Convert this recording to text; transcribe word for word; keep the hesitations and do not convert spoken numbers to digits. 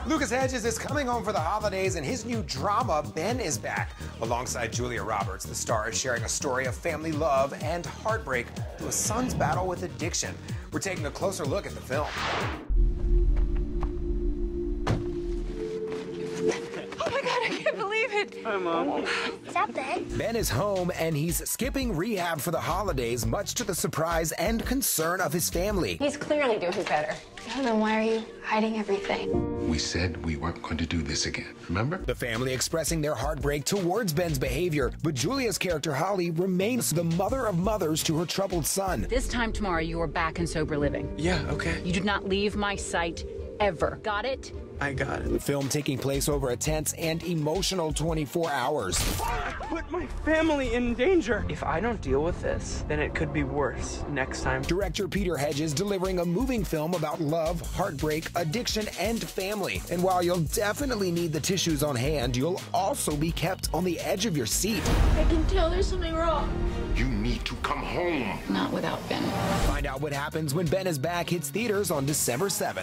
Lucas Hedges is coming home for the holidays, and his new drama, Ben, is back. Alongside Julia Roberts, the star is sharing a story of family love and heartbreak through a son's battle with addiction. We're taking a closer look at the film. Oh my God, I can't believe it. Hi, Mom. Is that Ben? Ben is home, and he's skipping rehab for the holidays, much to the surprise and concern of his family. He's clearly doing better. So then why are you hiding everything? We said we weren't going to do this again, remember? The family expressing their heartbreak towards Ben's behavior, but Julia's character, Holly, remains the mother of mothers to her troubled son. This time tomorrow, you are back in sober living. Yeah, okay. You do not leave my sight ever. Got it? I got it. The film taking place over a tense and emotional twenty-four hours. I put my family in danger. If I don't deal with this, then it could be worse next time. Director Peter Hedges delivering a moving film about love, heartbreak, addiction, and family. And while you'll definitely need the tissues on hand, you'll also be kept on the edge of your seat. I can tell there's something wrong. You need to come home. Not without Ben. Find out what happens when Ben is back hits theaters on December seventh.